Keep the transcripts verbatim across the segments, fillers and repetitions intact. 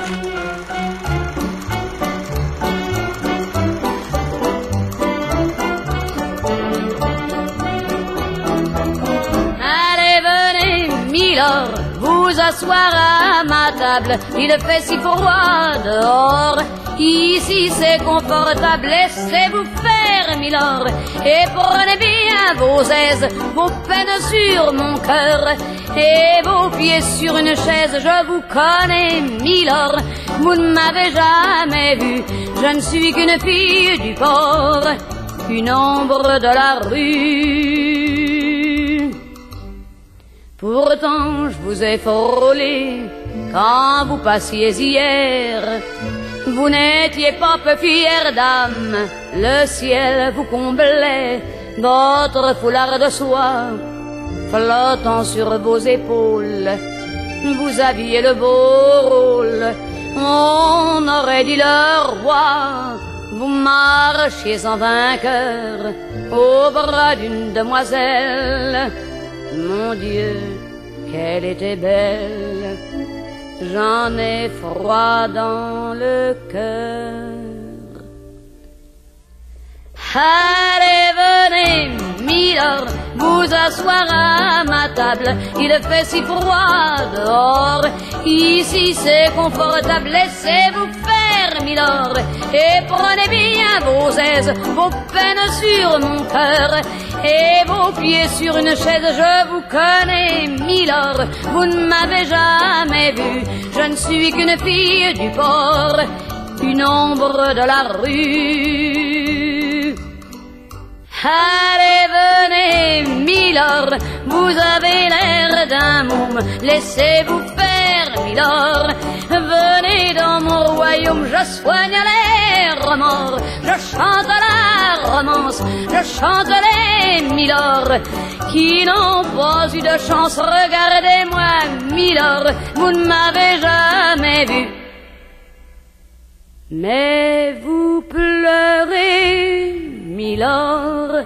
Milord, vous asseoir à ma table, il fait si froid dehors. Ici c'est confortable, laissez-vous faire, milord, et prenez bien vos aises, vos peines sur mon cœur, et vos pieds sur une chaise. Je vous connais, milord, vous ne m'avez jamais vu, je ne suis qu'une fille du port, une ombre de la rue. Pourtant je vous ai frôlé quand vous passiez hier. Vous n'étiez pas peu fière dame, le ciel vous comblait, votre foulard de soie flottant sur vos épaules. Vous aviez le beau rôle, on aurait dit le roi. Vous marchiez en vainqueur au bras d'une demoiselle. Mon Dieu, qu'elle était belle, j'en ai froid dans le cœur. Allez, venez, milord, vous asseoir à ma table, il fait si froid dehors. Ici c'est confortable, laissez-vous faire, milord, et prenez bien vos aises, vos peines sur mon cœur, et vos pieds sur une chaise. Je vous connais, milord, vous ne m'avez jamais vu, je ne suis qu'une fille du port, une ombre de la rue. Allez, venez, milord, vous avez l'air d'un môme, laissez-vous faire, milord. Venez dans mon royaume, je soigne les remords, je chante la romance, je chante les milords qui n'ont pas eu de chance. Regardez-moi, milord, vous ne m'avez jamais vu, mais vous pleurez, milord,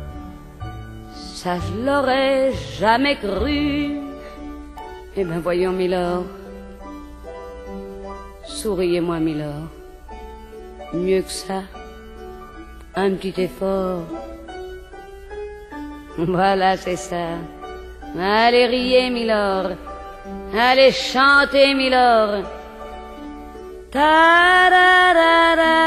ça je l'aurais jamais cru. Eh ben voyons, milord, souriez-moi, milord, mieux que ça, un petit effort. Voilà, c'est ça. Allez riez, milord, allez chanter, milord. Ta da da da.